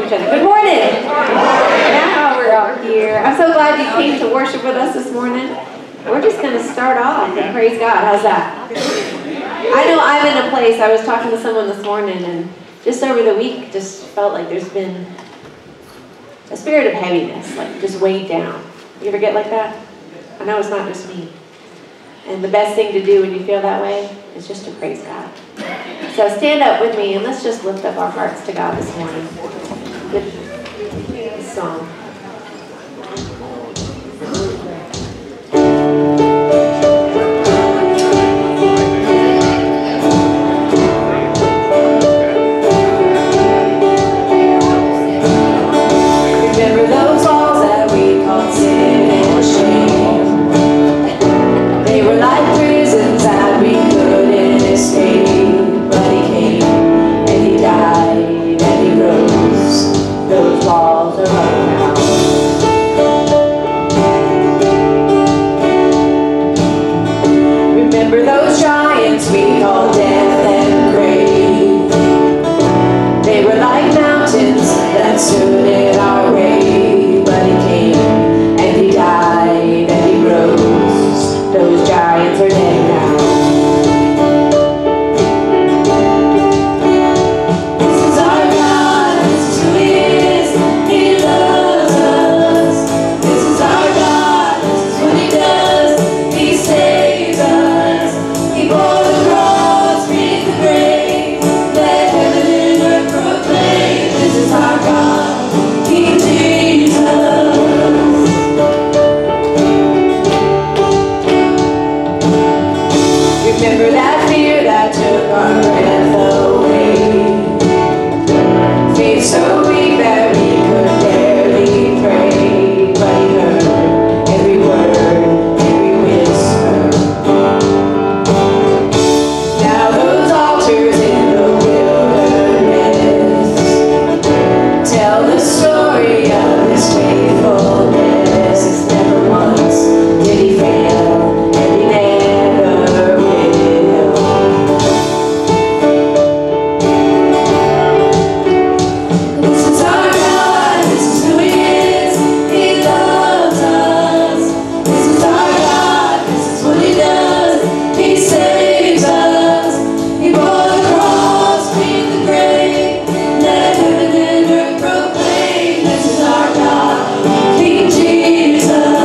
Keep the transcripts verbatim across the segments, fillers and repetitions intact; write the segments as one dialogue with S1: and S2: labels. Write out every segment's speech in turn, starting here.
S1: each other. Good morning. Now we're all here. I'm so glad you came to worship with us this morning. We're just going to start off and praise God. How's that? I know I'm in a place, I was talking to someone this morning, and just over the week, just felt like there's been a spirit of heaviness, like just weighed down. You ever get like that? I know it's not just me. And the best thing to do when you feel that way is just to praise God. So stand up with me and let's just lift up our hearts to God this morning with this song. Remember those walls that we called sin and shame? They were like prisons that we couldn't escape, but He came and He died and He rose. Those walls are up now. Remember those giants we called death and grave? They were like mountains that stood in our way, but He came and He died and He rose. Those giants are dead now. This is our God, this is who He is. He loves us. This is our God, this is what He does. He saves us. He bore the cross, freed the grave, let heaven and earth proclaim. This is our God, King Jesus. Remember that fear that took our breath away. Faith so weak that we could barely pray, but He heard every word, every whisper. Now those altars in the wilderness tell the story of His faithfulness. Never once did He fail, and He never will. This is our God, this is who He is. He loves us. This is our God, this is what He does. He saves us. He bore the cross, freed the grave, let heaven and earth proclaim. This is our God, King Jesus.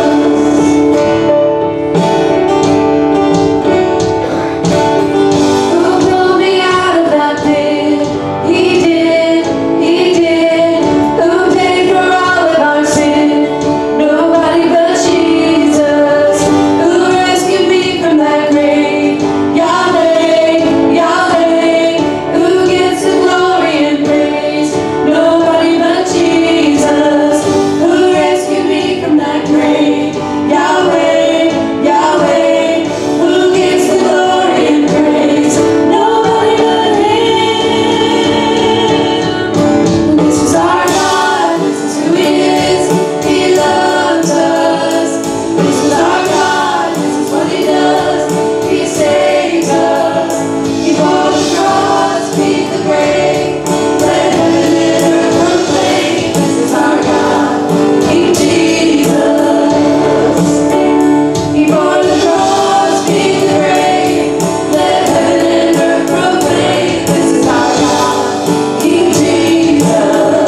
S1: Who pulled me out of that pit? He did, He did. Who paid for all of our sin? Nobody but Jesus. Who rescued me from that grave? Yahweh, Yahweh. Who gets the glory and praise? Nobody but Jesus. Who rescued me from that grave? Yahweh, Yahweh. Who gets the glory and praise? Nobody but Him. This is our God, this is who He is. He loves us. This is our God, this is what He does. He saves us. He bore the cross, beat the grave, let heaven and earth proclaim. This is our God, King Jesus. He bore the cross, beat the grave, let heaven and earth proclaim. This is our God, King Jesus.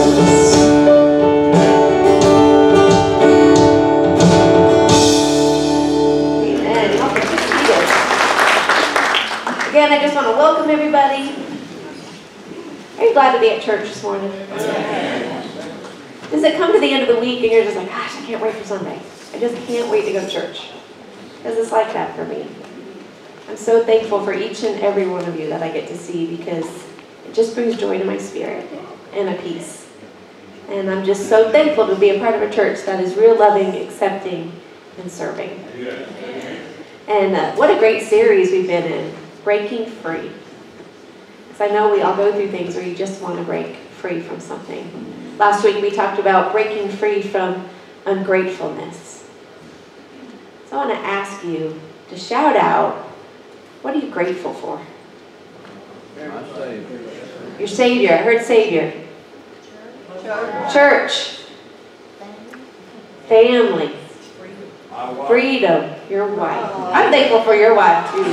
S1: Amen. Y'all can be seated. Again, I just want to welcome everybody. Are you glad to be at church this morning? Does it come to the end of the week and you're just like, gosh, I can't wait for Sunday. I just can't wait to go to church. Because it's like that for me. I'm so thankful for each and every one of you that I get to see because it just brings joy to my spirit and a peace. And I'm just so thankful to be a part of a church that is real loving, accepting, and serving. And uh, what a great series we've been in, Breaking Free. Because I know we all go through things where you just want to break free from something. Last week we talked about breaking free from ungratefulness. So I want to ask you to shout out, what are you grateful for?
S2: My Savior.
S1: Your Savior. I heard Savior. Church. Family. Freedom. Your wife. I'm thankful for your wife too.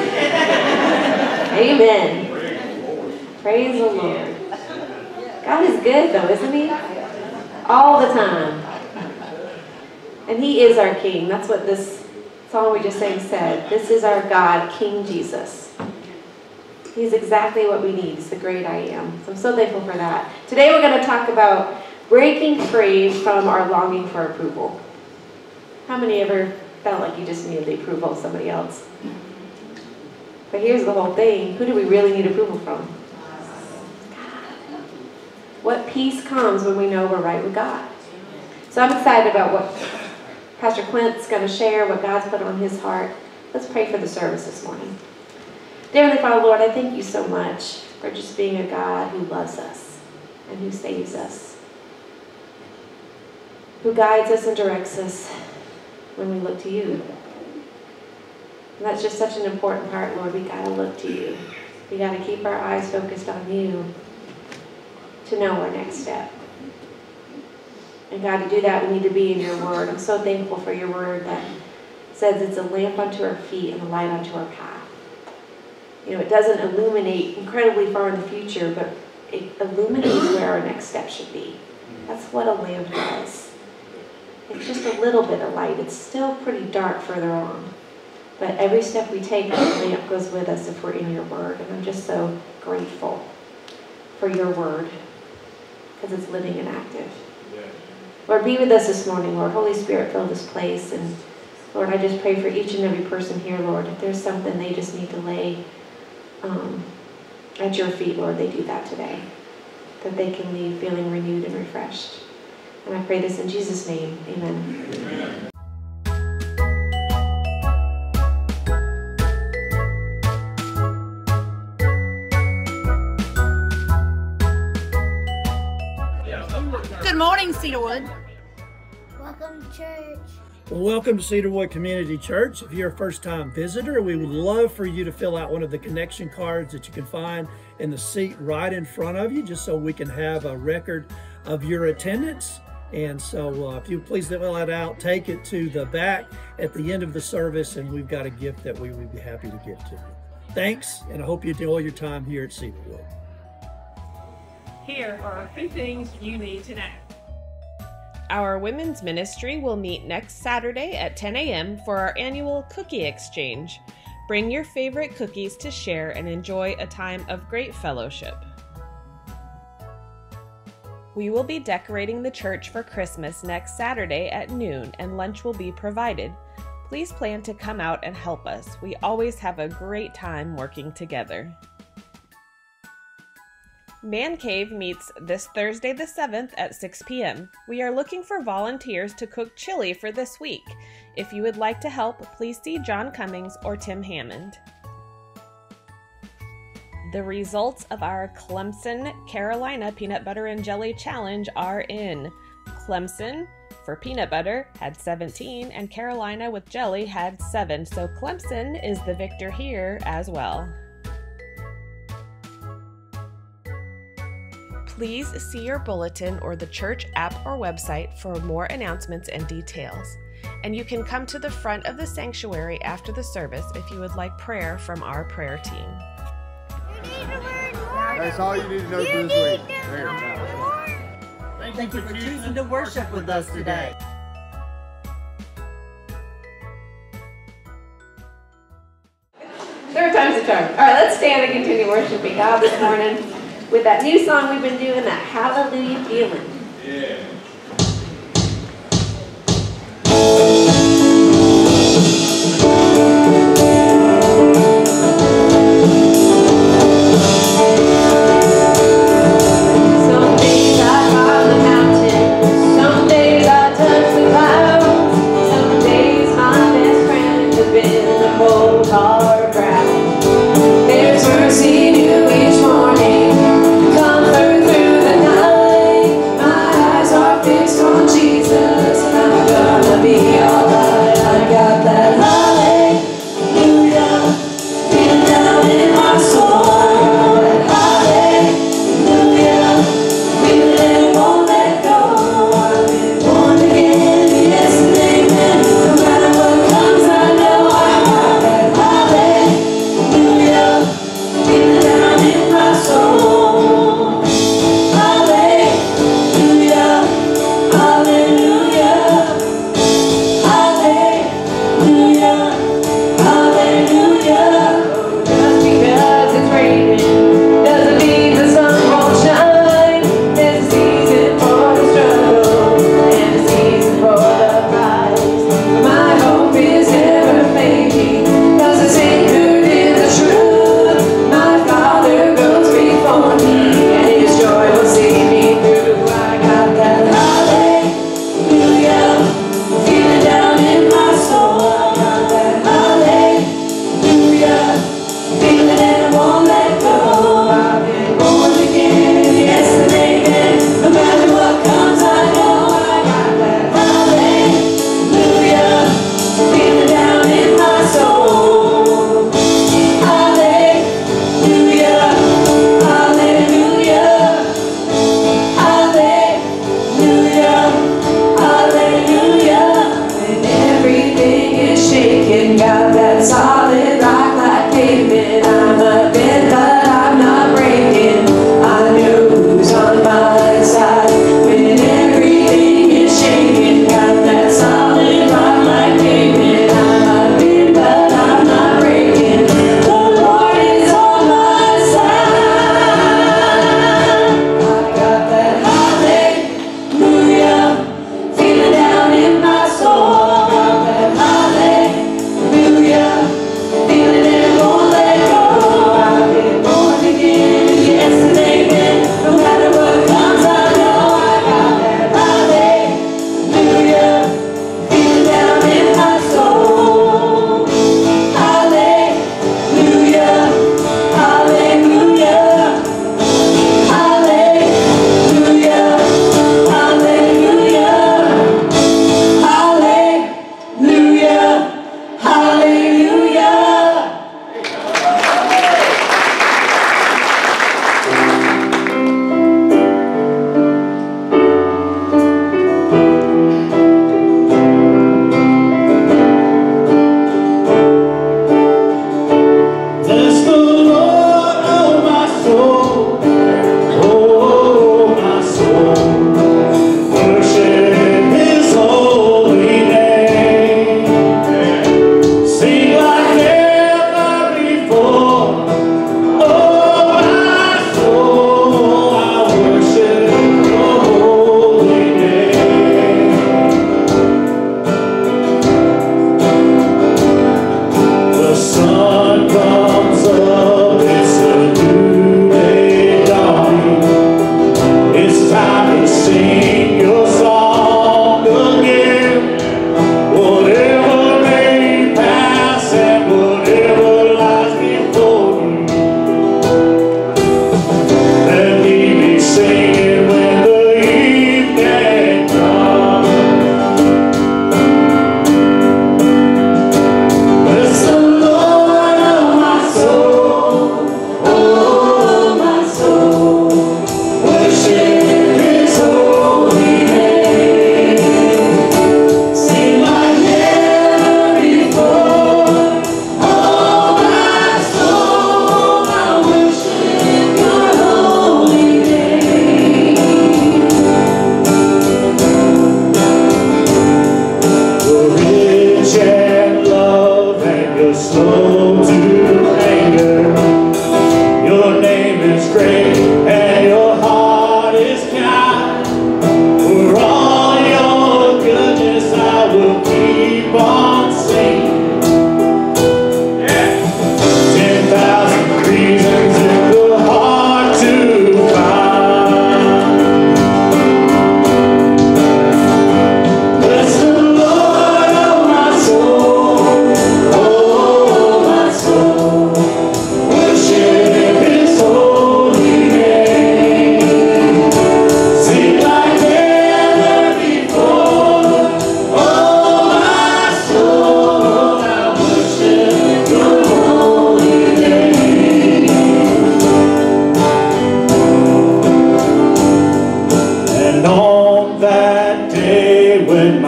S1: Amen. Praise the Lord. God is good though, isn't He? All the time. And He is our King. That's what this song we just sang said. This is our God, King Jesus. He's exactly what we need. He's the great I am. So I'm so thankful for that. Today we're going to talk about breaking free from our longing for approval. How many ever felt like you just needed the approval of somebody else? But here's the whole thing. Who do we really need approval from? God. What peace comes when we know we're right with God? So I'm excited about what Pastor Clint's going to share, what God's put on his heart. Let's pray for the service this morning. Dear Heavenly Father, Lord, I thank you so much for just being a God who loves us and who saves us, who guides us and directs us when we look to you. And that's just such an important part, Lord. We got to look to you. We got to keep our eyes focused on you to know our next step. And God, to do that, we need to be in your word. I'm so thankful for your word that says it's a lamp unto our feet and a light unto our path. You know, it doesn't illuminate incredibly far in the future, but it illuminates where our next step should be. That's what a lamp does. It's just a little bit of light. It's still pretty dark further on. But every step we take, the lamp goes with us if we're in your word. And I'm just so grateful for your word because it's living and active. Lord, be with us this morning, Lord. Holy Spirit, fill this place. And Lord, I just pray for each and every person here, Lord. If there's something they just need to lay um, at your feet, Lord, they do that today. That they can leave feeling renewed and refreshed. And I pray this in Jesus' name. Amen. Amen.
S2: Good morning, Cedarwood.
S3: Welcome to church.
S4: Well, welcome to Cedarwood Community Church. If you're a first-time visitor, we would love for you to fill out one of the connection cards that you can find in the seat right in front of you, just so we can have a record of your attendance. And so uh, if you please fill that out, take it to the back at the end of the service, and we've got a gift that we would be happy to give to you. Thanks, and I hope you enjoy your time here at Cedarwood.
S5: Here are a few things you need to know.
S6: Our women's ministry will meet next Saturday at ten a m for our annual cookie exchange. Bring your favorite cookies to share and enjoy a time of great fellowship. We will be decorating the church for Christmas next Saturday at noon, and lunch will be provided. Please plan to come out and help us. We always have a great time working together. Man Cave meets this Thursday the seventh at six p m We are looking for volunteers to cook chili for this week. If you would like to help, please see John Cummings or Tim Hammond. The results of our Clemson Carolina Peanut Butter and Jelly Challenge are in. Clemson, for peanut butter, had seventeen, and Carolina with jelly had seven, so Clemson is the victor here as well. Please see your bulletin or the church app or website for more announcements and details. And you can come to the front of the sanctuary after the service if you would like prayer from our prayer team.
S7: That's all you need to know for this week.
S2: Thank you for choosing to worship with us today.
S1: Third time's a charm. All right, let's stand and continue worshiping God this morning with that new song we've been doing, that Hallelujah Feeling. Yeah. Some days I climb the mountain, some days I touch the clouds, some days my best friend has been the cold hard ground. There's mercy new each morning. Comfort through the night, my eyes are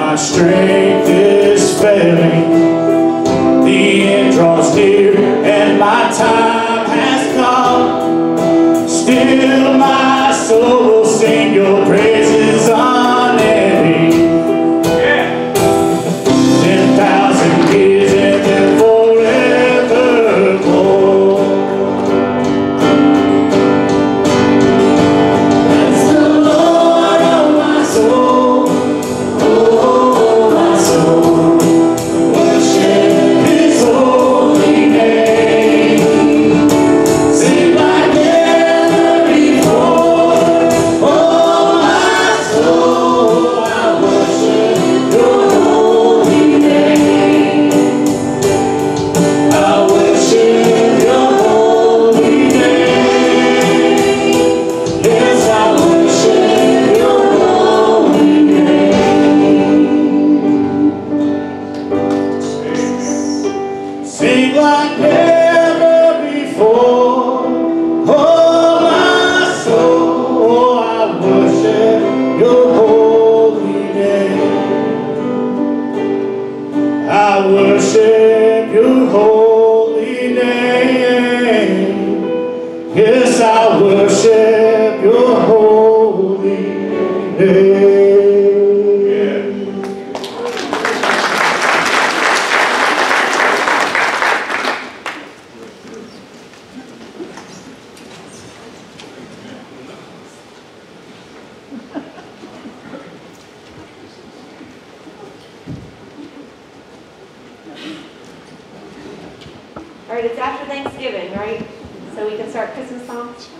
S8: my strength is failing, the end draws near and my time has come. Still my soul will sing your praises unending. Yeah. Ten thousand years and then forevermore. That's the Lord of my soul. Oh, my soul. Worship His holy name. Sing like never before. Oh, my soul, I worship your holy name. I worship your holy name. Yes, I worship your holy name. Sing like never before. Oh, my soul, I worship your holy name. I worship your holy name. Yes, I worship your holy name.
S1: All right, it's after Thanksgiving, right? So we can start Christmas songs?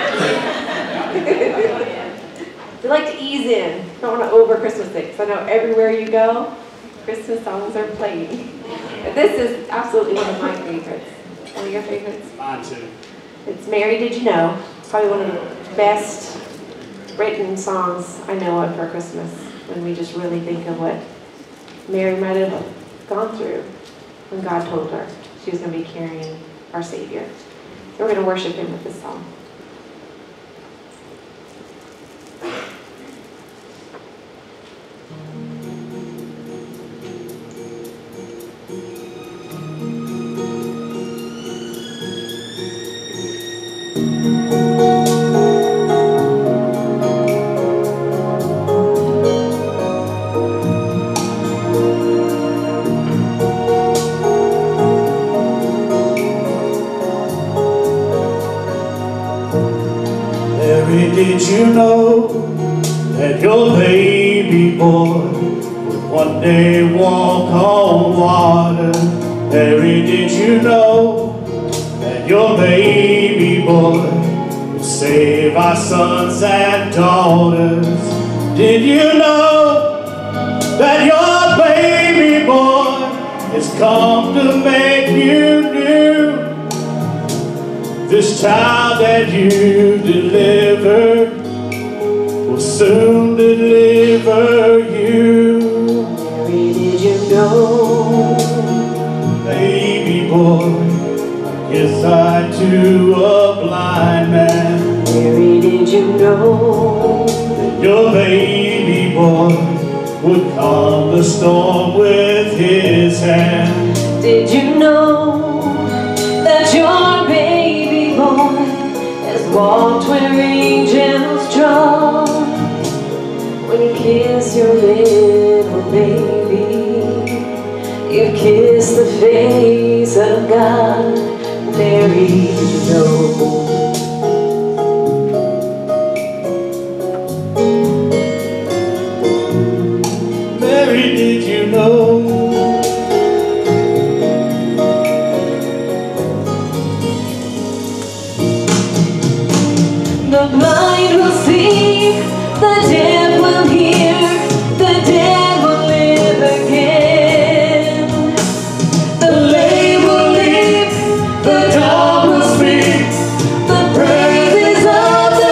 S1: We like to ease in. Don't want to over Christmas it, because I know everywhere you go, Christmas songs are playing. But this is absolutely one of my favorites. One of your favorites?
S8: Mine too.
S1: It's Mary Did You Know? It's probably one of the best written songs I know of for Christmas, when we just really think of what Mary might have gone through when God told her she was going to be carrying our Savior. So we're going to worship Him with this song.
S8: Mary, did you know that your baby boy would one day walk on water? Mary, did you know that your baby boy would save our sons and daughters? Did you know that your baby boy has come to make you new? This child that you delivered will soon deliver you.
S1: Mary, did you know?
S8: Baby boy, yes, I too a blind man.
S1: Mary, did you know?
S8: That your baby boy would calm the storm with his hand.
S1: Did you know that your baby boy has walked where angels draw? When you kiss your little baby, you kiss the face of God. Mary, did you know?
S8: Mary, did you know?
S1: The blind will see, the dead will hear, the dead will live again. The lame will leap, the dumb will speak, the praises of the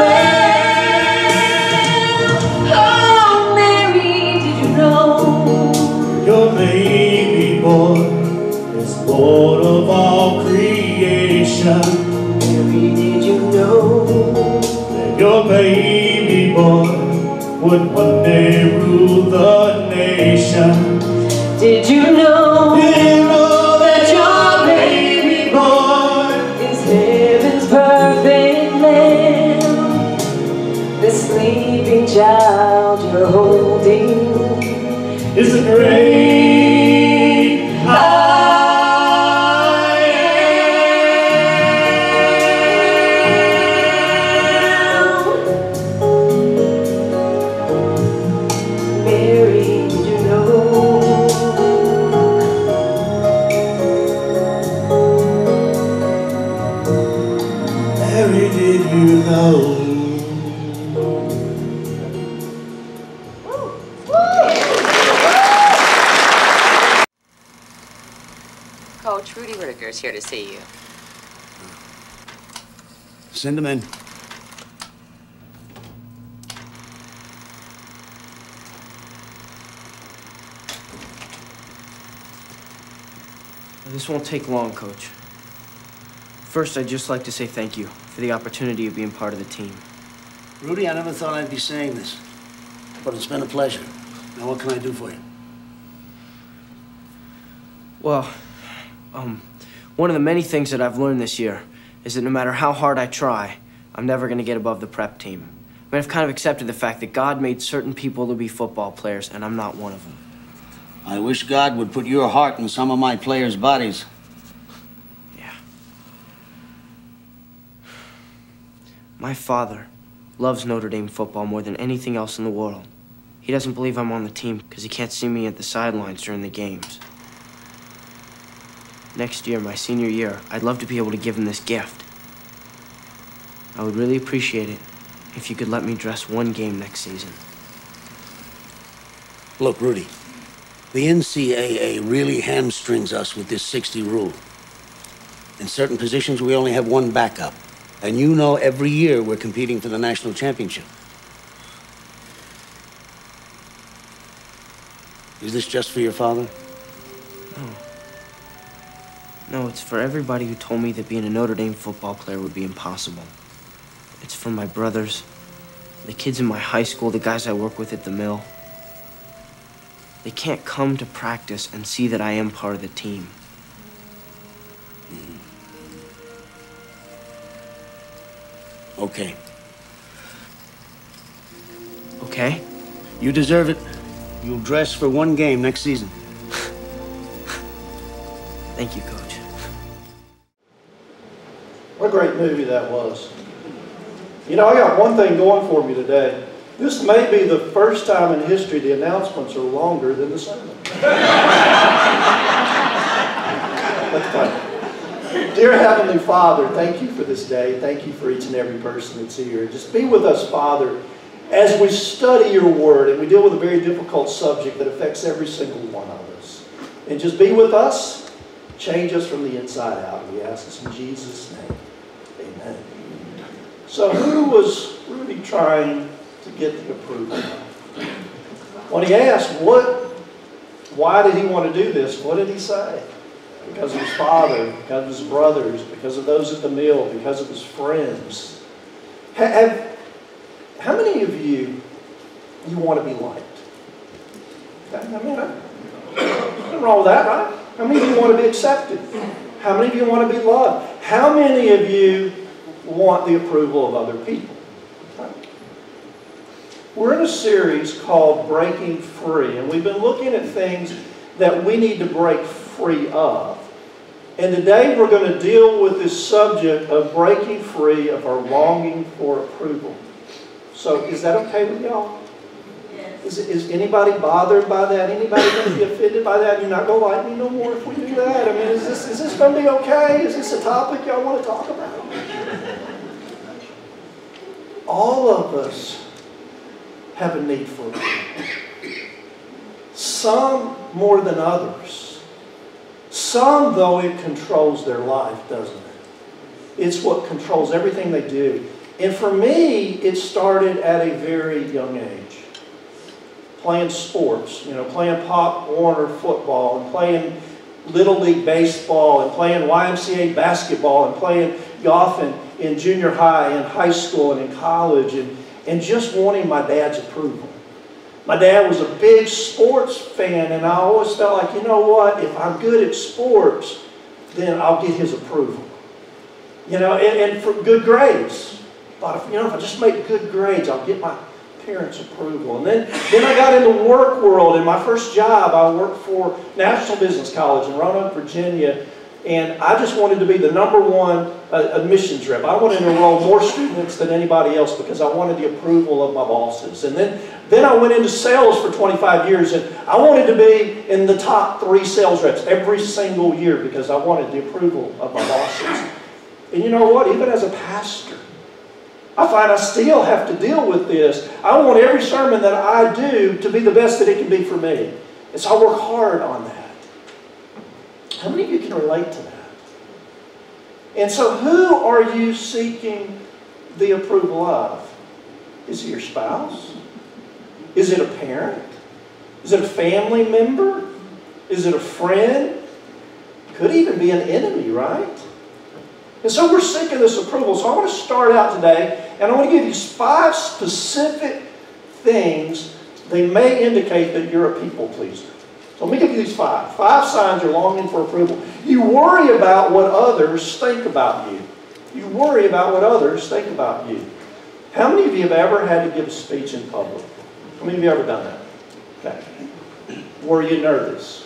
S1: Lamb. Oh, Mary, did you know?
S8: Your baby boy is Lord of all creation.
S1: Mary, did you know?
S8: That your baby boy would one day rule the nation.
S1: Did you know,
S8: Did you know that
S1: your baby boy is heaven's perfect lamb? The sleeping child you're holding
S8: is the great I am.
S1: Mary, did you know?
S8: Mary, did you know?
S9: Coach Rudy Whitaker is here to see you.
S7: Send him in.
S10: This won't take long, Coach. First, I'd just like to say thank you for the opportunity of being part of the team.
S7: Rudy, I never thought I'd be saying this, but it's been a pleasure. Now, what can I do for you?
S10: Well, um, one of the many things that I've learned this year is that no matter how hard I try, I'm never going to get above the prep team. I mean, I've kind of accepted the fact that God made certain people to be football players, and I'm not one of them.
S7: I wish God would put your heart in some of my players' bodies.
S10: Yeah. My father loves Notre Dame football more than anything else in the world. He doesn't believe I'm on the team because he can't see me at the sidelines during the games. Next year, my senior year, I'd love to be able to give him this gift. I would really appreciate it if you could let me dress one game next season.
S7: Look, Rudy, the N C double A really hamstrings us with this sixty rule. In certain positions, we only have one backup. And you know every year we're competing for the national championship. Is this just for your father?
S10: No. No, it's for everybody who told me that being a Notre Dame football player would be impossible. It's for my brothers, the kids in my high school, the guys I work with at the mill. They can't come to practice and see that I am part of the team.
S7: Mm-hmm. Okay.
S10: Okay?
S7: You deserve it. You'll dress for one game next season.
S10: Thank you, Coach.
S4: What a great movie that was. You know, I got one thing going for me today. This may be the first time in history the announcements are longer than the sermon. That's fine. Dear Heavenly Father, thank you for this day. Thank you for each and every person that's here. Just be with us, Father, as we study your word and we deal with a very difficult subject that affects every single one of us. And just be with us. Change us from the inside out. We ask this in Jesus' name. Amen. So who was Rudy trying to get the approval of? When he asked, what, why did he want to do this, what did he say? Because of his father, because of his brothers, because of those at the mill, because of his friends. Have, how many of you, you want to be liked? I mean, nothing wrong with that, right? How many of you want to be accepted? How many of you want to be loved? How many of you want the approval of other people? We're in a series called Breaking Free, and we've been looking at things that we need to break free of. And today we're going to deal with this subject of breaking free of our longing for approval. So is that okay with y'all? Is, is anybody bothered by that? Anybody going to be offended by that? You're not going to like me no more if we do that? I mean, is this, is this going to be okay? Is this a topic y'all want to talk about? All of us have a need for it. Some more than others. Some, though, it controls their life, doesn't it? It's what controls everything they do. And for me, it started at a very young age. Playing sports, you know, playing Pop Warner football and playing Little League baseball and playing Y M C A basketball and playing golf in, in junior high and high school and in college. And,
S8: and just wanting my dad's approval. My dad was a big sports fan, and I always felt like, you know what, if I'm good at sports, then I'll get his approval. You know, and, and for good grades. But if, you know, if I just make good grades, I'll get my parents' approval. And then, then I got into the work world. In my first job, I worked for National Business College in Roanoke, Virginia. And I just wanted to be the number one uh, admissions rep. I wanted to enroll more students than anybody else because I wanted the approval of my bosses. And then, then I went into sales for twenty-five years, and I wanted to be in the top three sales reps every single year because I wanted the approval of my bosses. And you know what? Even as a pastor, I find I still have to deal with this. I want every sermon that I do to be the best that it can be for me. And so I work hard on that. How many of you can relate to that? And so who are you seeking the approval of? Is it your spouse? Is it a parent? Is it a family member? Is it a friend? Could even be an enemy, right? And so we're seeking this approval. So I want to start out today, and I want to give you five specific things they may indicate that you're a people pleaser. So let me give you these five. Five signs you're longing for approval. You worry about what others think about you. You worry about what others think about you. How many of you have ever had to give a speech in public? How many of you have ever done that? Okay. Were you nervous?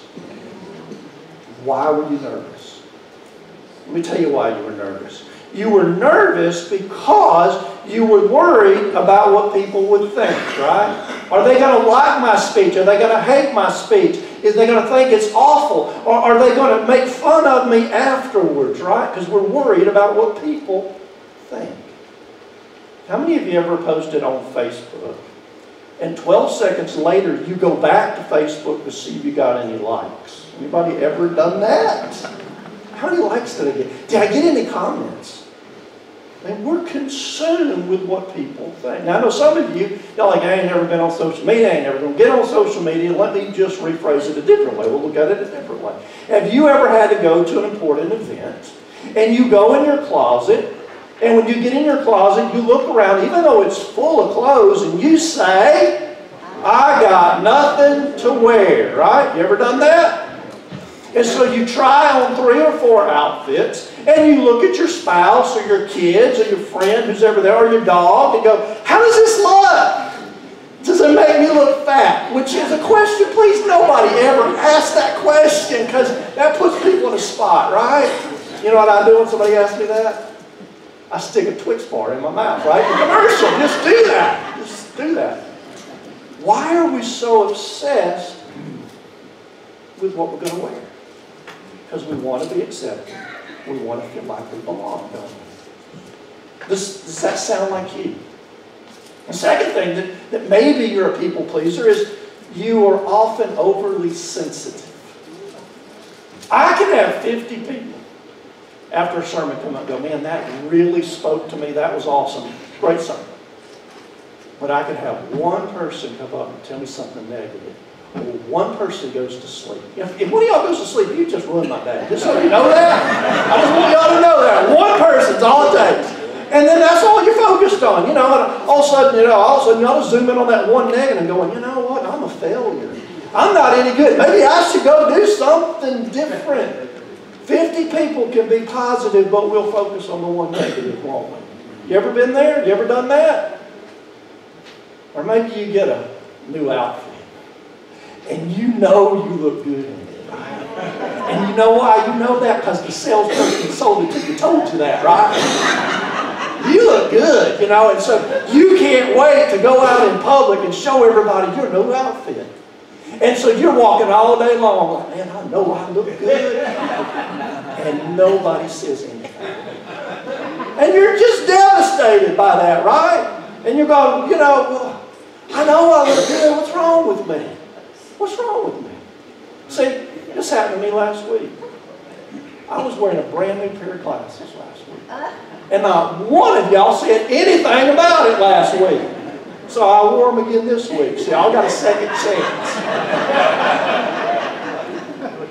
S8: Why were you nervous? Let me tell you why you were nervous. You were nervous because you were worried about what people would think, right? Are they going to like my speech? Are they going to hate my speech? Is they going to think it's awful? Or are they going to make fun of me afterwards, right? Because we're worried about what people think. How many of you ever posted on Facebook, and twelve seconds later you go back to Facebook to see if you got any likes? Anybody ever done that? How many likes did I get? Did I get any comments? And we're consumed with what people think. Now, I know some of you, y'all like, I ain't never been on social media, I ain't never going to get on social media. Let me just rephrase it a different way. We'll look at it a different way. Have you ever had to go to an important event, and you go in your closet, and when you get in your closet, you look around, even though it's full of clothes, and you say, I got nothing to wear, right? You ever done that? And so you try on three or four outfits, and you look at your spouse or your kids or your friend who's ever there or your dog and go, how does this look? Does it make me look fat? Which is a question, please nobody ever ask that question because that puts people in a spot, right? You know what I do when somebody asks me that? I stick a Twix bar in my mouth, right? The commercial, just do that. Just do that. Why are we so obsessed with what we're going to wear? Because we want to be accepted. We want to feel like we belong, don't we? Does, does that sound like you? The second thing that, that maybe you're a people pleaser is you are often overly sensitive. I can have fifty people after a sermon come up and go, man, that really spoke to me. That was awesome. Great sermon. But I could have one person come up and tell me something negative. Or one person goes to sleep. If, if one of y'all goes to sleep, you just ruined my day. Just so you know that. I just want y'all to know that. One person's all it takes. And then that's all you're focused on. You know, and all of a sudden, you know, all of a sudden y'all zoom in on that one negative and going, you know what, I'm a failure. I'm not any good. Maybe I should go do something different. Fifty people can be positive, but we'll focus on the one negative, won't we? You ever been there? You ever done that? Or maybe you get a new outfit. And you know you look good in it, right? And you know why you know that? Because the salesperson who sold it to you told you that, right? You look good, you know, and so you can't wait to go out in public and show everybody your new outfit. And so you're walking all day long like, man, I know I look good. And nobody says anything. And you're just devastated by that, right? And you're going, you know, well, I know I look good. What's wrong with me? What's wrong with me? See, this happened to me last week. I was wearing a brand new pair of glasses last week. And not one of y'all said anything about it last week. So I wore them again this week. See, I got a second chance.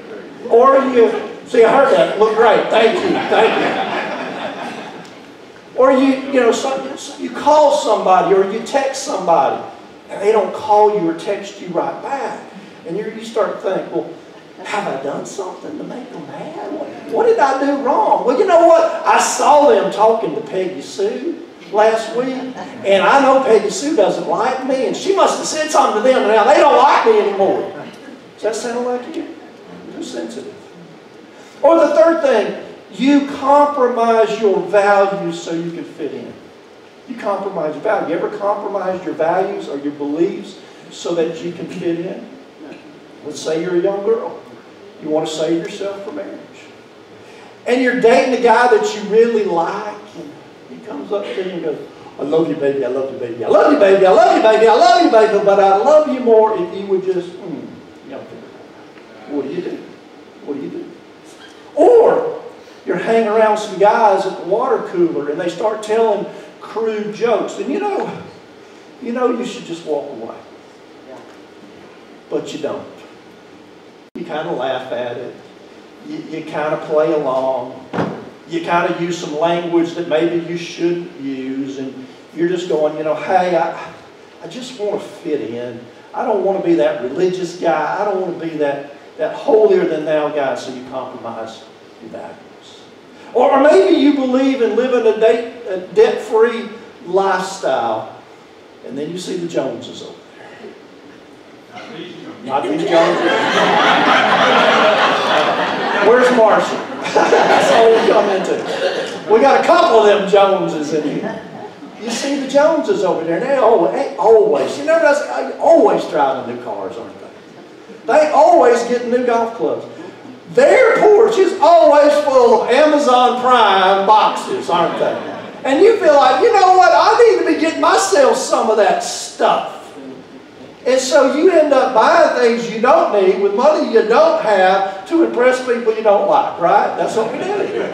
S8: Or you, see, I heard that. Look great. Thank you. Thank you.
S4: Or you, you know, some, you call somebody or you text somebody and they don't call you or text you right back. And you you start to think, well, have I done something to make them mad? What, what did I do wrong? Well, you know what? I saw them talking to Peggy Sue last week, and I know Peggy Sue doesn't like me, and she must have said something to them, and now they don't like me anymore. Does that sound like you? Too sensitive. Or the third thing, you compromise your values so you can fit in. You compromise your values. You ever compromise your values or your beliefs so that you can fit in? Let's say you're a young girl. You want to save yourself for marriage. And you're dating a guy that you really like, and he comes up to you and goes, I love you, baby, I love you, baby, I love you, baby, I love you, baby, I love you, baby, but I love you more if you would just, mm, you know, what do you do? What do you do? Or you're hanging around some guys at the water cooler and they start telling crude jokes, and you know, you know you should just walk away. But you don't. You kind of laugh at it. You, you kind of play along. You kind of use some language that maybe you shouldn't use, and you're just going, you know, hey, I, I just want to fit in. I don't want to be that religious guy. I don't want to be that, that holier-than-thou guy, so you compromise your values. Or, or maybe you believe in living a, date, a debt-free lifestyle, and then you see the Joneses over there. Not these Joneses. Where's Marshall? That's all we come into. We got a couple of them Joneses in here. You see the Joneses over there, and they always, they always, you know, that's, always driving new cars, aren't they? They always get new golf clubs. Their porch is always full of Amazon Prime boxes, aren't they? And you feel like, you know what, I need to be getting myself some of that stuff. And so you end up buying things you don't need with money you don't have to impress people you don't like, right? That's what we do.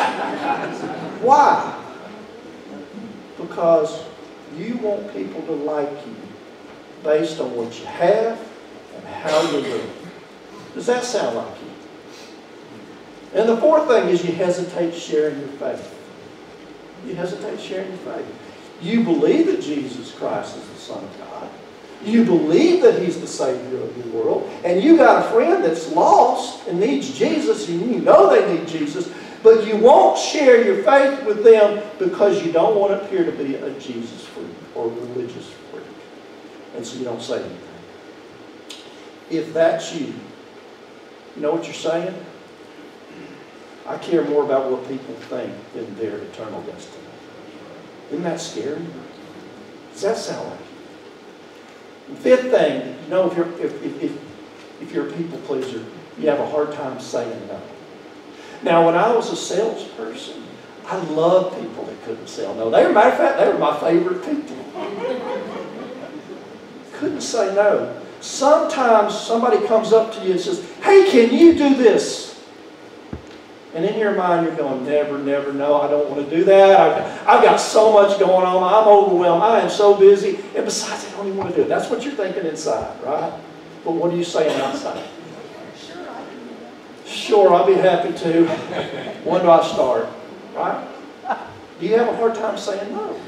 S4: Why? Because you want people to like you based on what you have and how you live. Does that sound like you? And the fourth thing is you hesitate sharing your faith. You hesitate sharing your faith. You believe that Jesus Christ is the Son of God. You believe that He's the Savior of the world. And you got a friend that's lost and needs Jesus, and you know they need Jesus, but you won't share your faith with them because you don't want to appear to be a Jesus freak or a religious freak. And so you don't say anything. If that's you, you know what you're saying? I care more about what people think than their eternal destiny. Isn't that scary? Does that sound like you? The fifth thing, you know, if you're, if, if, if, if you're a people pleaser, you have a hard time saying no. Now, when I was a salesperson, I loved people that couldn't sell no. They were, matter of fact, they were my favorite people. Couldn't say no. Sometimes somebody comes up to you and says, hey, can you do this? And in your mind, you're going, never, never, no, I don't want to do that. I've, I've got so much going on. I'm overwhelmed. I am so busy. And besides, I don't even want to do it. That's what you're thinking inside, right? But what are you saying outside? Sure, I'll be happy to. When do I start? Right? Do you have a hard time saying no?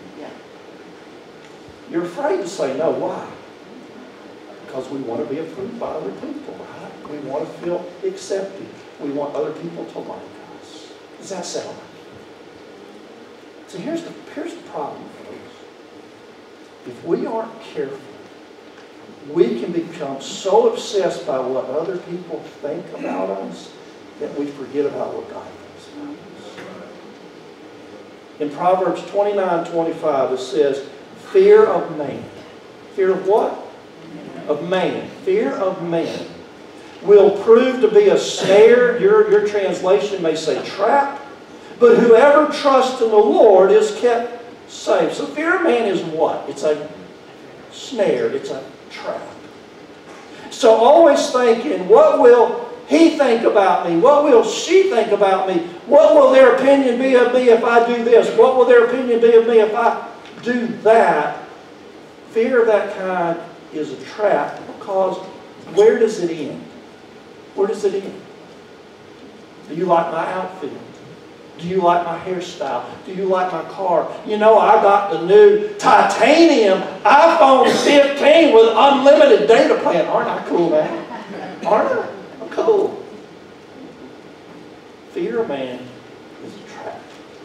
S4: You're afraid to say no. Why? Because we want to be approved by other people, right? We want to feel accepted. We want other people to like us. Does that sound like it? So here's the, here's the problem, folks. If we aren't careful, we can become so obsessed by what other people think about us that we forget about what God thinks about us. In Proverbs twenty-nine twenty-five, it says, fear of man. Fear of what? Of man. Fear of man will prove to be a snare. Your, your translation may say trap. But whoever trusts in the Lord is kept safe. So fear of man is what? It's a snare. It's a trap. So always thinking, what will he think about me? What will she think about me? What will their opinion be of me if I do this? What will their opinion be of me if I do that? Fear of that kind is a trap, because where does it end? Where does it end? Do you like my outfit?
S8: Do you like my hairstyle? Do you like my car? You know, I got the new titanium iPhone fifteen with unlimited data plan. Aren't I cool, man? Aren't I? I'm cool. Fear of man is a trap.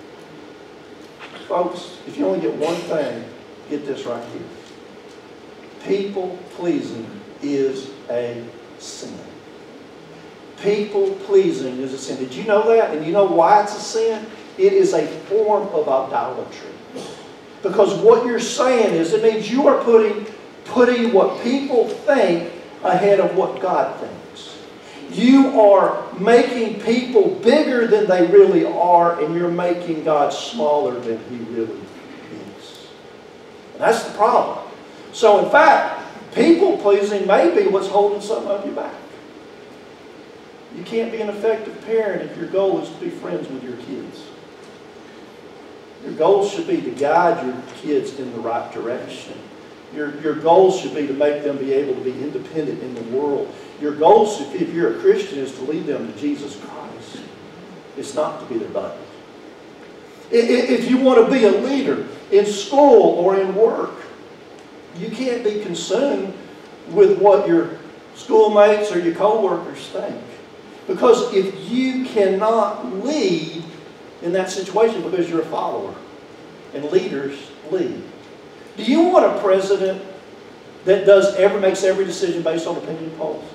S8: Folks, if you only get one thing, get this right here. People pleasing is a sin. People pleasing is a sin. Did you know that? And you know why it's a sin? It is a form of idolatry. Because what you're saying is, it means you are putting, putting what people think ahead of what God thinks. You are making people bigger than they really are, and you're making God smaller than He really is. And that's the problem. So in fact, people pleasing may be what's holding some of you back. You can't be an effective parent if your goal is to be friends with your kids. Your goal should be to guide your kids in the right direction. Your, your goal should be to make them be able to be independent in the world. Your goal, should, if you're a Christian, is to lead them to Jesus Christ. It's not to be their buddy. If you want to be a leader in school or in work, you can't be consumed with what your schoolmates or your co-workers think. Because if you cannot lead in that situation because you're a follower, and leaders lead. Do you want a president that does ever makes every decision based on opinion polls?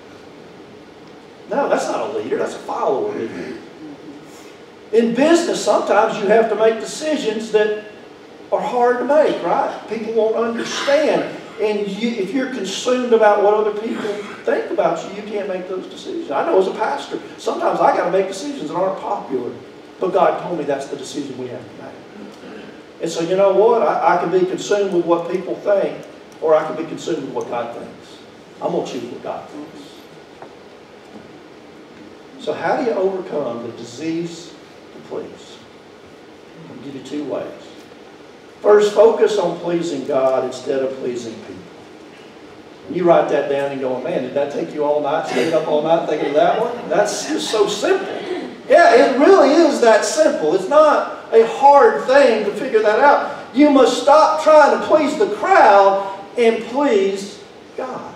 S8: No, that's not a leader, that's a follower. In business, sometimes you have to make decisions that are hard to make, right? People won't understand. And you, if you're consumed about what other people think about you, you can't make those decisions. I know as a pastor, sometimes I got to make decisions that aren't popular. But God told me that's the decision we have to make. And so you know what? I, I can be consumed with what people think, or I can be consumed with what God thinks. I'm going to choose what God thinks. So how do you overcome the disease to please? I'll give you two ways. First, focus on pleasing God instead of pleasing people. And you write that down and go, man, did that take you all night, staying up all night thinking of that one? That's just so simple. Yeah, it really is that simple. It's not a hard thing to figure that out. You must stop trying to please the crowd and please God.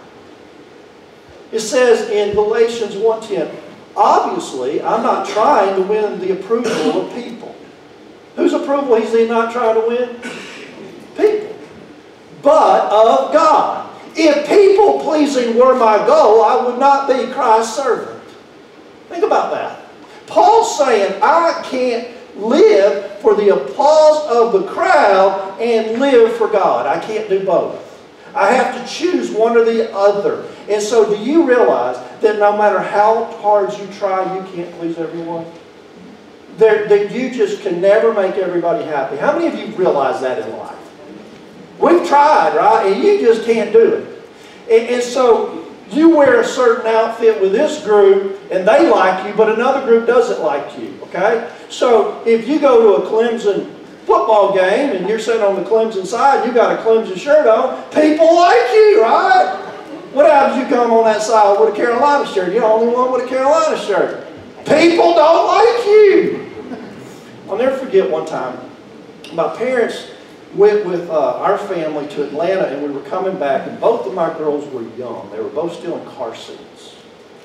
S8: It says in Galatians one ten, obviously, I'm not trying to win the approval of people. Whose approval is he not trying to win? People. But of God. If people pleasing were my goal, I would not be Christ's servant. Think about that. Paul's saying, I can't live for the applause of the crowd and live for God. I can't do both. I have to choose one or the other. And so do you realize that no matter how hard you try, you can't please everyone? There, that you just can never make everybody happy. How many of you realize that in life? We've tried, right? And you just can't do it. And, and so you wear a certain outfit with this group and they like you, but another group doesn't like you, okay? So if you go to a Clemson football game and you're sitting on the Clemson side, you got a Clemson shirt on, people like you, right? What happens if you come on that side with a Carolina shirt? You're the only one with a Carolina shirt. People don't like you. I'll never forget one time, my parents went with uh, our family to Atlanta and we were coming back and both of my girls were young. They were both still in car seats.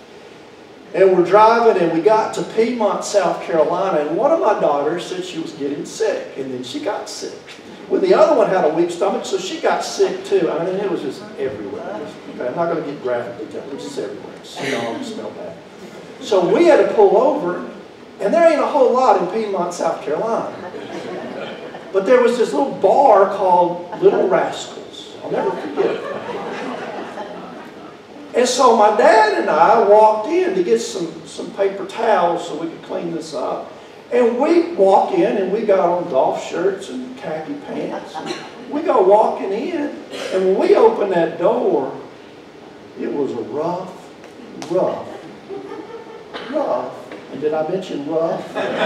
S8: And we're driving and we got to Piedmont, South Carolina, and one of my daughters said she was getting sick, and then she got sick. Well, the other one had a weak stomach, so she got sick too. I mean, it was just everywhere. Okay, I'm not going to get graphic detail, it was just everywhere. It smelled, smelled bad. So we had to pull over, and there ain't a whole lot in Piedmont, South Carolina. But there was this little bar called Little Rascals. I'll never forget it. And so my dad and I walked in to get some, some paper towels so we could clean this up. And we walk in and we got on golf shirts and khaki pants. We go walking in, and when we opened that door, it was a rough, rough, rough, and did I mention rough?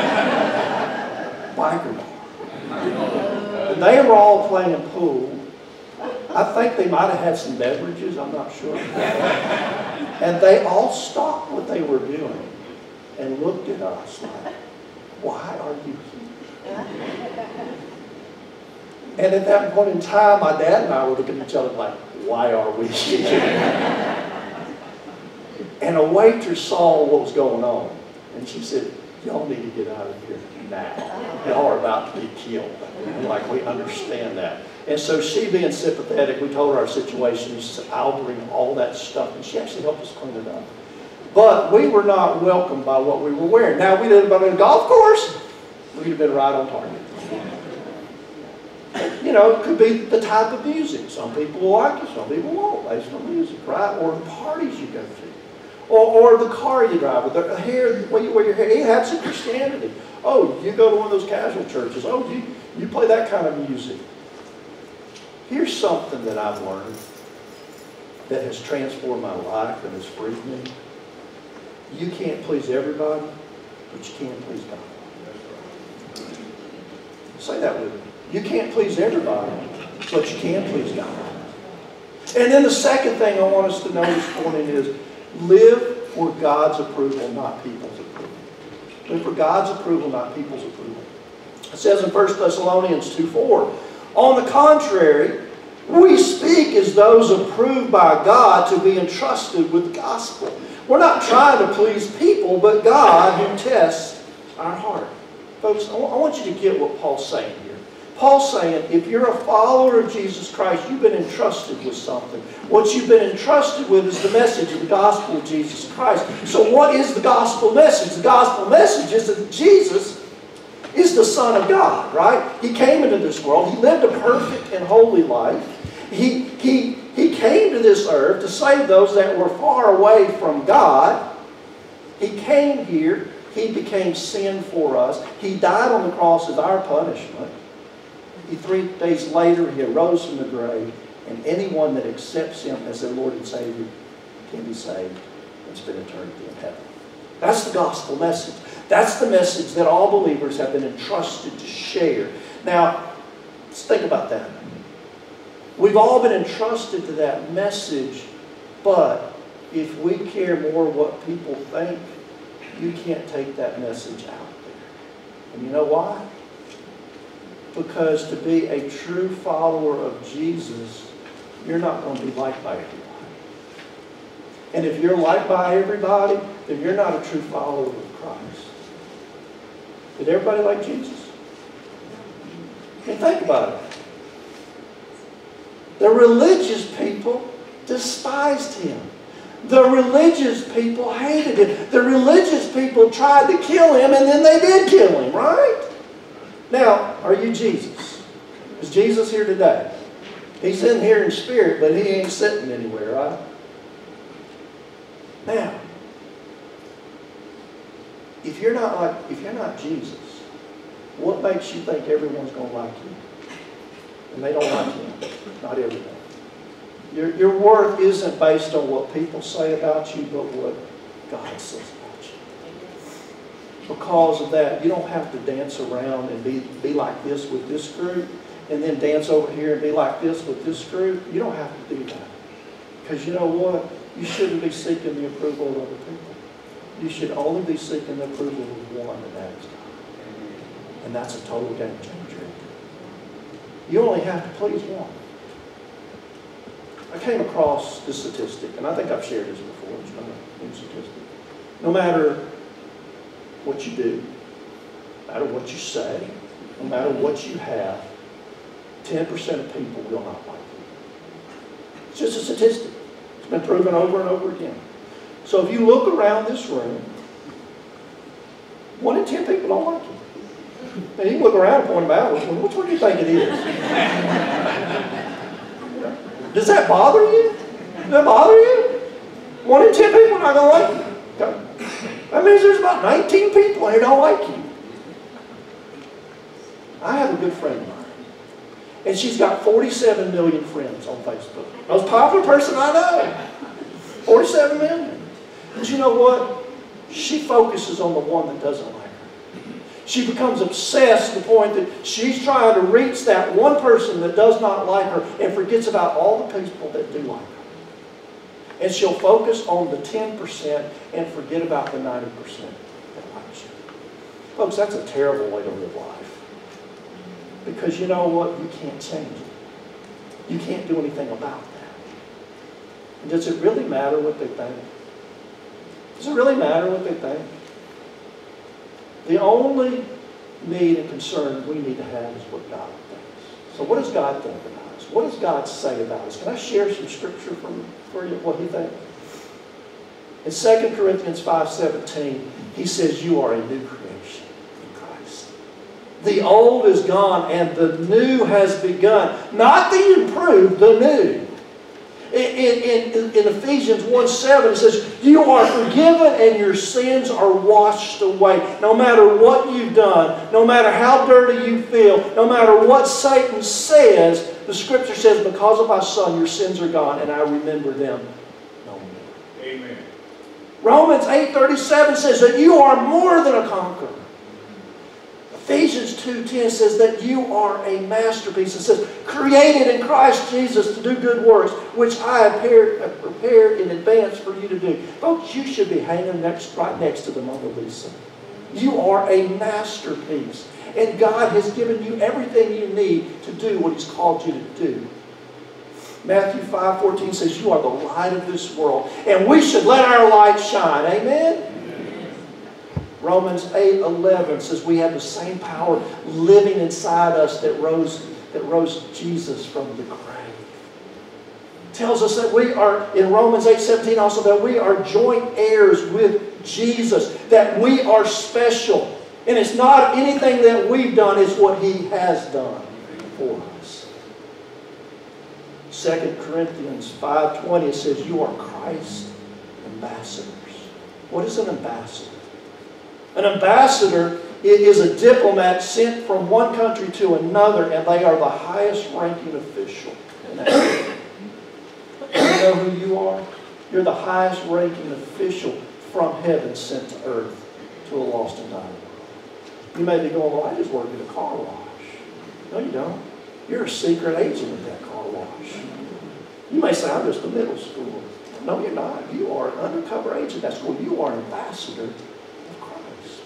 S8: Biker bar. And they were all playing pool. I think they might have had some beverages, I'm not sure. And they all stopped what they were doing and looked at us like,
S11: why are you here? And at that point in time, my dad and I were looking at each other like, why are we here? And a waitress saw what was going on. And she said, y'all need to get out of here now. Y'all are about to be killed. And like, we understand that. And so she, being sympathetic, we told her our situation. She said, I'll bring all that stuff. And she actually helped us clean it up. But we were not welcomed by what we were wearing. Now, if we'd have been on a golf course, we'd have been right on target. You know, it could be the type of music. Some people will like it, some people won't, based on music, right? Or the parties you go to. Or, or the car you drive, or the hair, the way you wear your hair. It had some Christianity. Oh, you go to one of those casual churches. Oh, you, you play that kind of music. Here's something that I've learned that has transformed my life and has freed me. You can't please everybody, but you can please God. Say that with me. You can't please everybody, but you can please God. And then the second thing I want us to know this morning is live for God's approval, not people's approval. Live for God's approval, not people's approval. It says in First Thessalonians two four, on the contrary, we speak as those approved by God to be entrusted with the gospel. We're not trying to please people, but God who tests our heart. Folks, I want you to get what Paul's saying here. Paul's saying, if you're a follower of Jesus Christ, you've been entrusted with something. What you've been entrusted with is the message of the gospel of Jesus Christ. So what is the gospel message? The gospel message is that Jesus is the Son of God, right? He came into this world. He lived a perfect and holy life. He, he, he came to this earth to save those that were far away from God. He came here. He became sin for us. He died on the cross as our punishment. He, three days later, He arose from the grave, and anyone that accepts Him as their Lord and Savior can be saved and spend eternity in heaven. That's the gospel message. That's the message that all believers have been entrusted to share. Now, let's think about that. We've all been entrusted to that message, but if we care more what people think, you can't take that message out there. And you know why? Because to be a true follower of Jesus, you're not going to be liked by everybody. And if you're liked by everybody, then you're not a true follower of Christ. Did everybody like Jesus? And think about it. The religious people despised Him. The religious people hated Him. The religious people tried to kill Him, and then they did kill Him, right? Now, are you Jesus? Is Jesus here today? He's in here in spirit, but He ain't sitting anywhere, right? Now, if you're not like, if you're not Jesus, what makes you think everyone's going to like you? And they don't like you. Not everyone. Your, your worth isn't based on what people say about you, but what God says about you. Because of that, you don't have to dance around and be, be like this with this group, and then dance over here and be like this with this group. You don't have to do that. Because you know what? You shouldn't be seeking the approval of other people. You should only be seeking the approval of one, and that is God. And that's a total game changer. You only have to please one. I came across this statistic, and I think I've shared this before. It's not a new statistic. No matter what you do, no matter what you say, no matter what you have, ten percent of people will not like you. It's just a statistic. It's been proven over and over again. So if you look around this room, one in ten people don't like you. And you can look around and point them out. Which one, which one do you think it is? Does that bother you? Does that bother you? One in ten people are not going to like you. Okay. That means there's about nineteen people here who don't like you. I have a good friend of mine. And she's got forty-seven million friends on Facebook. Most popular person I know. forty-seven million. But you know what? She focuses on the one that doesn't like her. She becomes obsessed to the point that she's trying to reach that one person that does not like her and forgets about all the people that do like her. And she'll focus on the ten percent and forget about the ninety percent that likes you. Folks, that's a terrible way to live life. Because you know what? You can't change it. You can't do anything about that. And does it really matter what they think? Does it really matter what they think? The only need and concern we need to have is what God thinks. So what does God think about us? What does God say about us? Can I share some scripture from, for you, what he thinks? In Second Corinthians five seventeen, he says, you are a new creation in Christ. The old is gone and the new has begun. Not the improved, the new. In, in, in Ephesians one seven, it says, you are forgiven and your sins are washed away. No matter what you've done, no matter how dirty you feel, no matter what Satan says, the Scripture says, because of my Son, your sins are gone and I remember them no more.
S12: Amen.
S11: Romans eight thirty-seven says that you are more than a conqueror. Ephesians two ten says that you are a masterpiece. It says, created in Christ Jesus to do good works, which I have prepared, prepared in advance for you to do. Folks, you should be hanging next, right next to the Mona Lisa. You are a masterpiece. And God has given you everything you need to do what He's called you to do. Matthew five fourteen says, you are the light of this world, and we should let our light shine. Amen? Romans eight eleven says we have the same power living inside us that rose, that rose Jesus from the grave. Tells us that we are, in Romans eight seventeen also, that we are joint heirs with Jesus, that we are special. And it's not anything that we've done, it's what He has done for us. Second Corinthians five twenty, it says, you are Christ's ambassadors. What is an ambassador? An ambassador is a diplomat sent from one country to another, and they are the highest ranking official in that country. You know who you are? You're the highest ranking official from heaven sent to earth to a lost and dying world. You may be going, well, I just work at a car wash. No, you don't. You're a secret agent at that car wash. You may say, I'm just a middle schooler. No, you're not. You are an undercover agent at that school. You are an ambassador of Christ.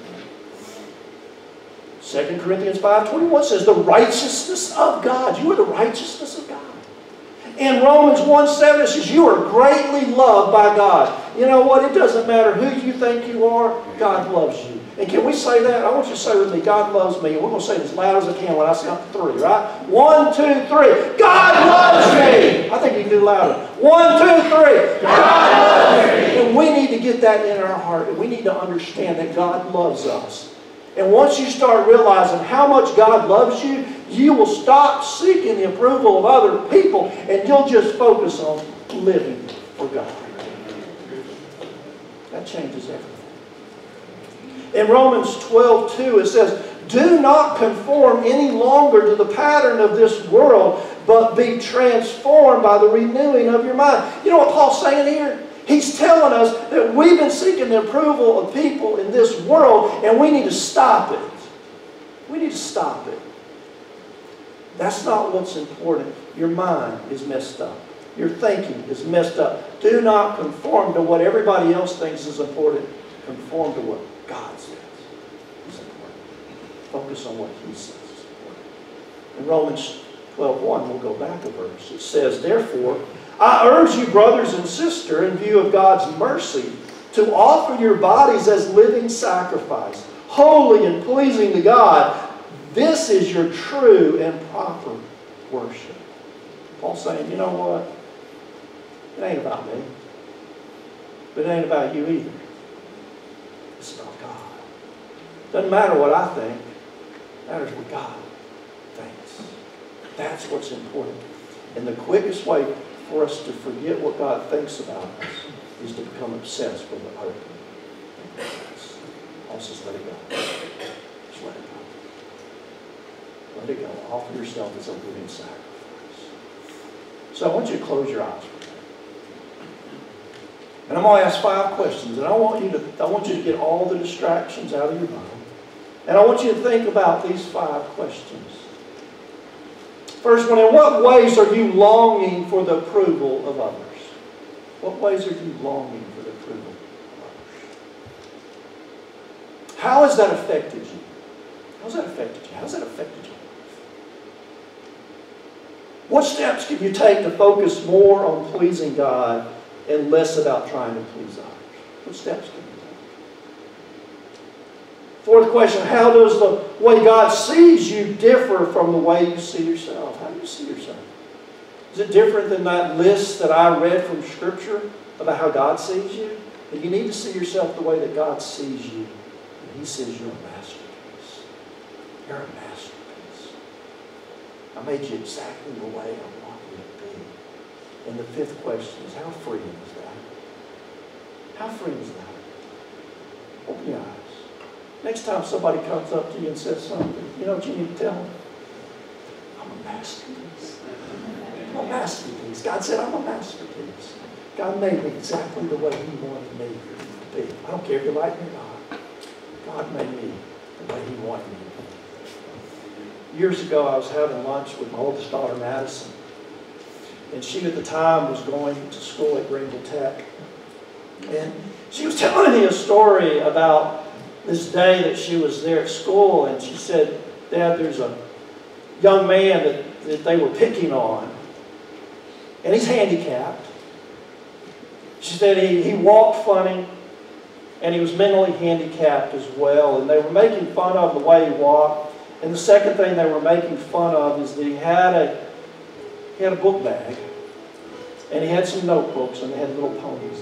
S11: Second Corinthians five twenty-one says, the righteousness of God. You are the righteousness of God. In Romans one seven, it says, you are greatly loved by God. You know what? It doesn't matter who you think you are. God loves you. And can we say that? I want you to say with me, God loves me. And we're going to say it as loud as I can when I count to three, right? One, two, three. God loves me. I think you can do louder. One, two, three. God loves me. And we need to get that in our heart. And we need to understand that God loves us. And once you start realizing how much God loves you, you will stop seeking the approval of other people and you'll just focus on living for God. That changes everything. In Romans twelve two, it says, do not conform any longer to the pattern of this world, but be transformed by the renewing of your mind. You know what Paul's saying here? He's telling us that we've been seeking the approval of people in this world, and we need to stop it. We need to stop it. That's not what's important. Your mind is messed up. Your thinking is messed up. Do not conform to what everybody else thinks is important. Conform to what God says is important. Focus on what He says is important. In Romans twelve one, we'll go back a verse. It says, therefore, I urge you, brothers and sisters, in view of God's mercy, to offer your bodies as living sacrifice, holy and pleasing to God. This is your true and proper worship. Paul's saying, you know what? It ain't about me. But it ain't about you either. It's about God. Doesn't matter what I think. It matters what God thinks. That's what's important. And the quickest way for us to forget what God thinks about us is to become obsessed with what other people think. Also, just let it go. Just let it go. Let it go. Offer yourself as a living sacrifice. So I want you to close your eyes for a minute. And I'm going to ask five questions. And I want you to, I want you to get all the distractions out of your mind. And I want you to think about these five questions. First one, in what ways are you longing for the approval of others? What ways are you longing for the approval of others? How has that affected you? How's that affected you? How's that affected you? What steps can you take to focus more on pleasing God and less about trying to please others? What steps can you take? Fourth question, how does the way God sees you differ from the way you see yourself? How do you see yourself? Is it different than that list that I read from Scripture about how God sees you? But you need to see yourself the way that God sees you. And He says you're a masterpiece. You're a masterpiece. I made you exactly the way I want you to be. And the fifth question is, how freeing is that? How freeing is that? Open your eyes. Next time somebody comes up to you and says something, you know what you need to tell them? I'm a masterpiece. I'm a masterpiece. God said I'm a masterpiece. God made me exactly the way He wanted me to be. I don't care if you like me or not. God made me the way He wanted me to be. Years ago, I was having lunch with my oldest daughter, Madison. And she, at the time, was going to school at Greenville Tech. And she was telling me a story about this day that she was there at school. And she said, Dad, there's a young man that, that they were picking on. And he's handicapped. She said he, he walked funny. And he was mentally handicapped as well. And they were making fun of the way he walked. And the second thing they were making fun of is that he had a he had a book bag, and he had some notebooks, and they had little ponies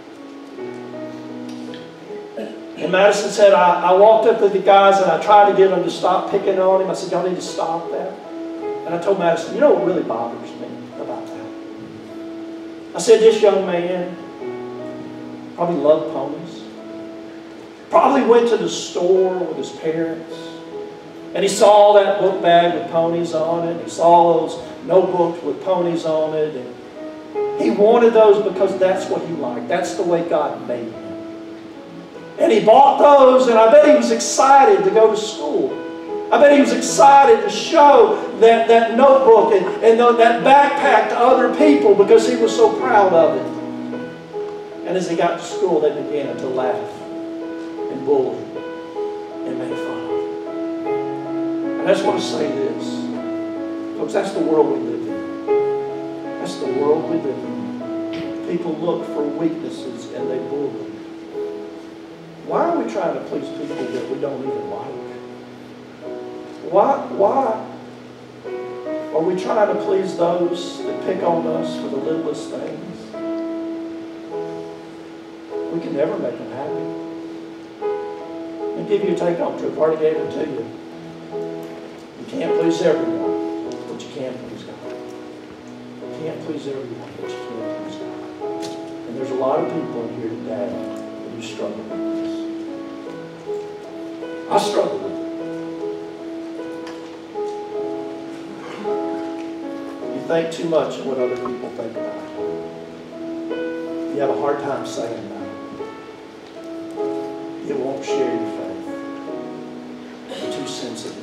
S11: on it. And Madison said, I, I walked up to the guys and I tried to get them to stop picking on him. I said, y'all need to stop that. And I told Madison, you know what really bothers me about that? I said, this young man probably loved ponies. Probably went to the store with his parents. And he saw that book bag with ponies on it. He saw those notebooks with ponies on it. And he wanted those because that's what he liked. That's the way God made him. And he bought those, and I bet he was excited to go to school. I bet he was excited to show that, that notebook and, and that backpack to other people because he was so proud of it. And as he got to school, they began to laugh and bully and make fun. I just want to say this. Folks, that's the world we live in. That's the world we live in. People look for weaknesses and they bully. Why are we trying to please people that we don't even like? Why, why are we trying to please those that pick on us for the littlest things? We can never make them happy. Let me give you a take-home trip. I already gave it to you. You can't please everyone, but you can please God. You can't please everyone, but you can please God. And there's a lot of people in here today that you struggle with this. I struggle with it. You think too much of what other people think about you. You have a hard time saying that. You won't share your faith. You're too sensitive.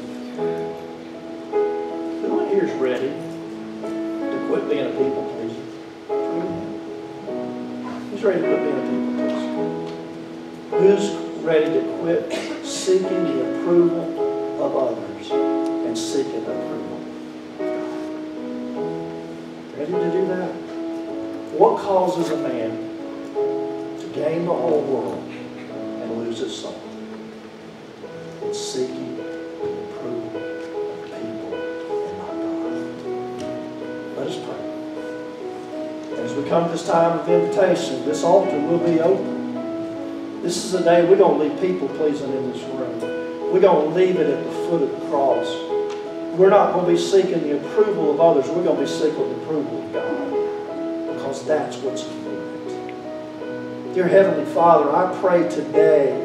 S11: Who in here is ready to quit being a people pleaser? Who's ready to quit being a people pleaser? Who's ready to quit seeking the approval of others and seeking the approval of God? Ready to do that? What causes a man to gain the whole world and lose his soul? It's seeking as we come to this time of invitation, this altar will be open. This is a day we're going to leave people pleasing in this room. We're going to leave it at the foot of the cross. We're not going to be seeking the approval of others. We're going to be seeking the approval of God, because that's what's important. Dear Heavenly Father, I pray today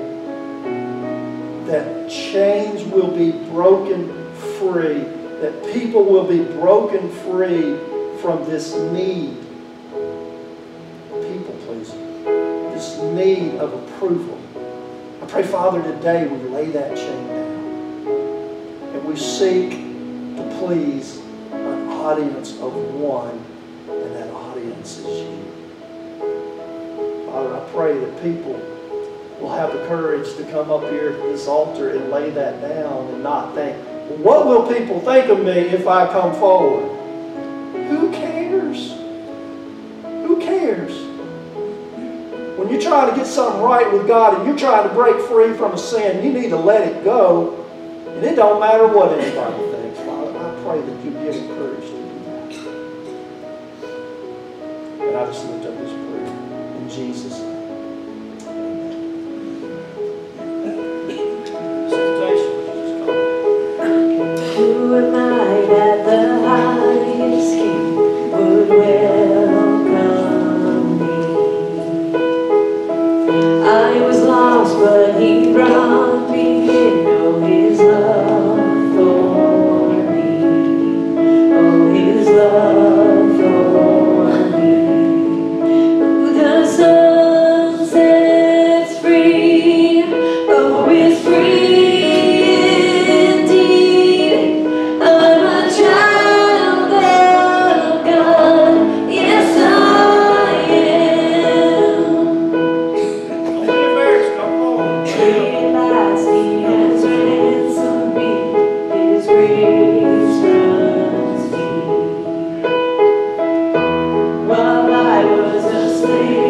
S11: that chains will be broken free, that people will be broken free from this need, people pleasing, this need of approval. I pray, Father, today we lay that chain down and we seek to please an audience of one, and that audience is you. Father, I pray that people will have the courage to come up here to this altar and lay that down and not think, what will people think of me if I come forward? Who cares? Who cares? When you're trying to get something right with God and you're trying to break free from a sin, you need to let it go. And it don't matter what anybody thinks, Father. I pray that you give it courage to do that. And I just lift up this prayer in Jesus' name.
S1: Who am I that the highest King would welcome me? I was lost, but He brought me in. Oh, His love for me. Oh, His love for me. Who the Son sets free, oh, is free. While I was a slave.